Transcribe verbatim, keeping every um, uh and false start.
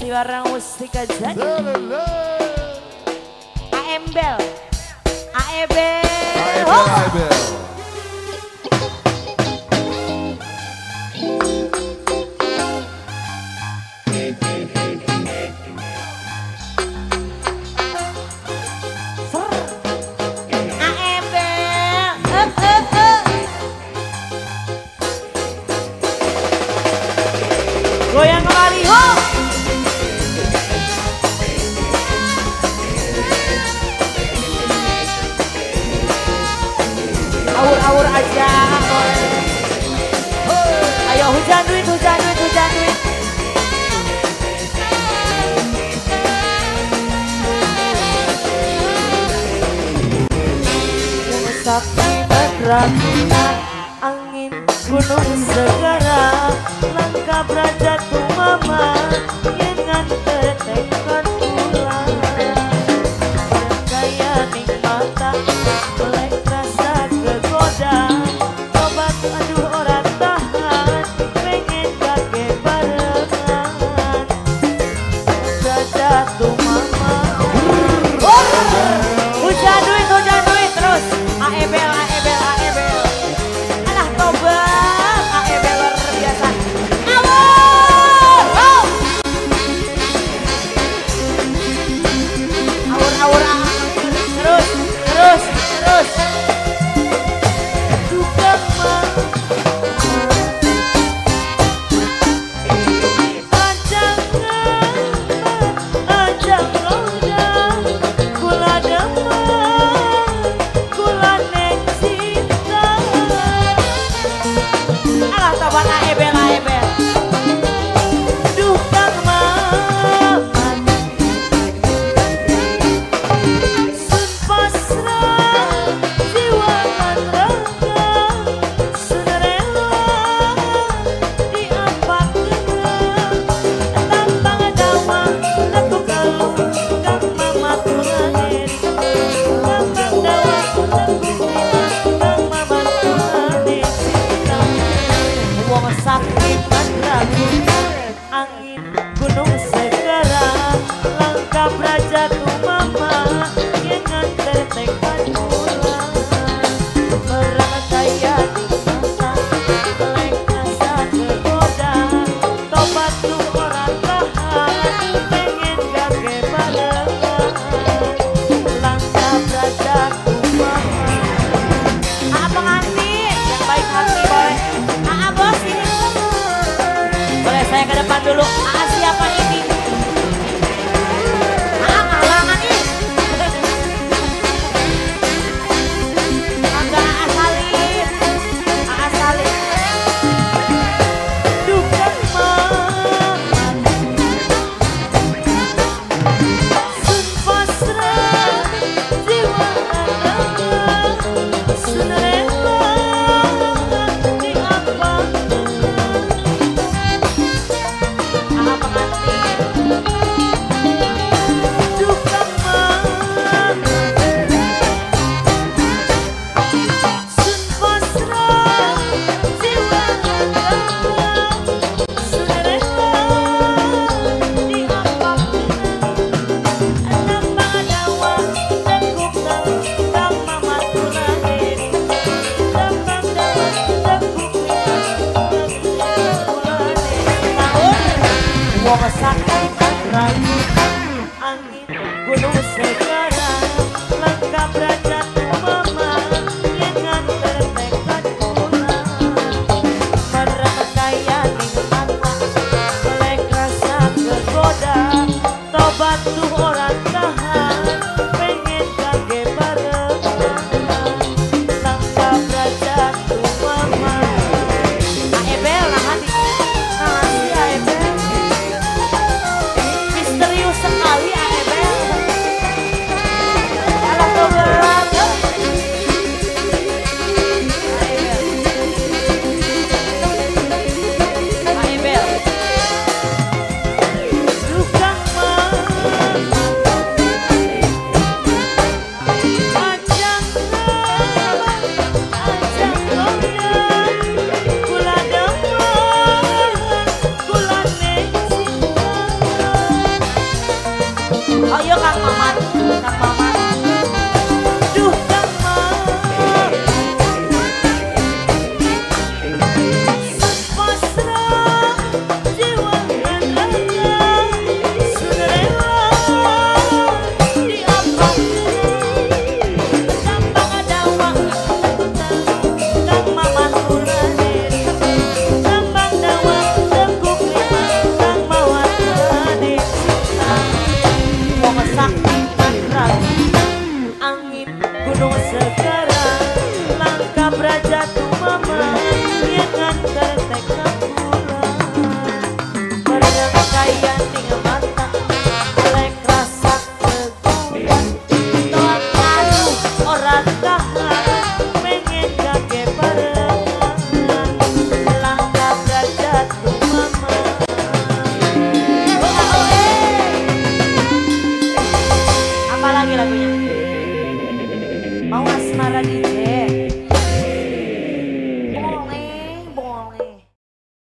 masih bareng Mustika Jadi. Aembel, Aebel, Aebel, Aebel. Goyang kembali, ho! Awur-awur aja, boleh. Ayo hujan duit, hujan duit, hujan duit. Sakti beragunan, angin gunung segera, langkah berajat tu mama, dengan tetekan pulang. Berkaya nikmata, mulai rasa kegoda, obat aduh orang tahan, pengen kakek barengan. Berajat tu mama. Hujan duit, hujan duit terus. Aebel, Aebel, Aebel. Alah tobat, Aebel luar biasa. Awur, oh. Awur, awur, terus, terus, terus. Tukang mah. Ajangan, ajang roda, kula damai, kula nek cinta. Alah tobat Aebel, Aebel. Duh kang maman, sun pasrah jiwa lan raga, sun rela diapakeun tampang dawa letu kalau kang mama tulanen, tampang dawa letu kang mama tulanen. Wong sakti ragunan, angin gunung segera, langkah berajat tu mama, dengan tertekan pulang. Merakaya nikmata, melek rasa kegoda, tobat tu orang tahan, pengen kakek barengan. Langkah berajat tu mama. Aa pengantin, yang baik hati boleh. Aa bos ini. Boleh saya ke depan dulu. Aa siapa ini? Aa ngalangan nih. Mangga Aa salin. Aa salin. Dukan maman, sun pasrah jiwa dan raga, sun rela diapakeun. Aa pengantin. Dukan maman, sun pasrah jiwa dan raga, sun rela diapakeun. Tampang dawa tekuk kang mama tulanen, tampang dawa tekuk kang tulanen. Wong sakti ragunan, angin gunung segera, langkah berajat tu mama, dengan tertekan pulang. Merakaya nikmata, melek rasa kegoda, tobat tu orang tahan, pengen kakek barengan. Langkah berajat tu mama. Aebel, nah hati, nah si Aebel. Misterius sekali Aebel. Alah tobat. Oh iya Kang Maman, Kang Maman. Duh Kang Maman. Pasrah jiwa dan raga sudah rela diambang. Gampang ada uang Kang Maman Muradir. Gampang dawa teguk lima Kang Maman Muradir. Wong saktinan ragu angin gunung segara langkah braja tu mama yengan kertek kapula bareng kaya ting mata lek rasa keguan toan kadu orang tahan pengen kage barengan langkah braja tu mama. Oh, oh, eh. Apa lagi lagunya? Mau asmara D J.